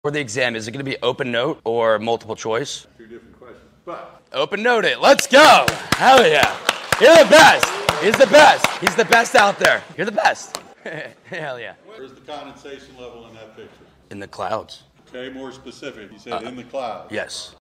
For the exam, is it going to be open note or multiple choice? Two different questions, but Open note it. Let's go. Hell yeah. You're the best. He's the best. He's the best out there. You're the best. Hell yeah. where's the condensation level in that picture? In the clouds. Okay, more specific. You said in the clouds. Yes.